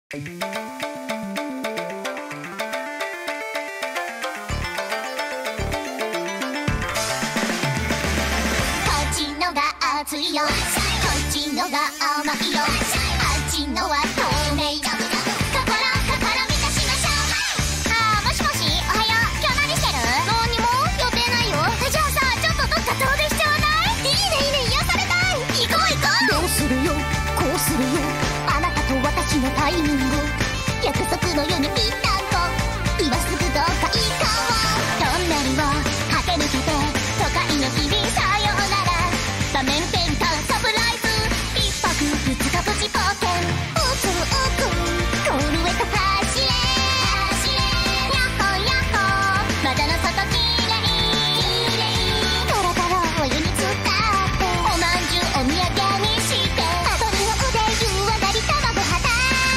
っちのが熱いよ、こっちのが甘いよ、あっちのは透明よ、心満たしましょう。あー、もしもし、おはよう。今日何してる？何にも予定ないよ。じゃあさ、ちょっとどっか遠出しちゃわない？いいねいいね、癒されたい。行こう行こう。どうするよ、こうするよ、あなたと私のタイミング、約束のようにぴったんこ、今すぐどっか行こう。トンネルを駆け抜けて都会の日々さようなら、場面転換サプライズ、一泊二日プチ冒険、うくうくゴールへと走れヤッホーヤッホー、窓の外きれいトロトロお湯に浸っておまんじゅうお土産にしてアドリの腕湯上がり卵肌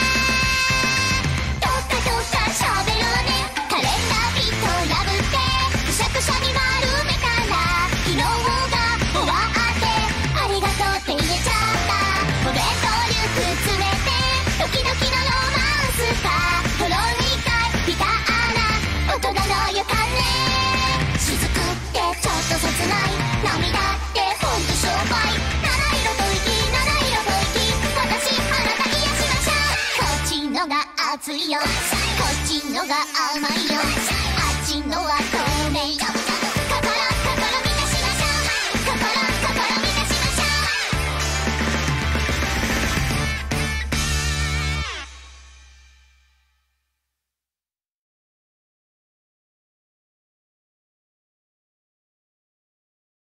どっかどっかしゃべるわね、カレンダービート破ってくしゃくしゃに丸めたら昨日が終わってありがとうって言えちゃった。お弁当リュック詰めてドキドキのロマンスかトロ2回ビターな大人の予感ね、雫ってちょっと切ない涙ってほんと商売、七色と息七色と息、私あなた癒しましょう。こっちのが熱いよ、こっちのが甘いよ、あっちのは透明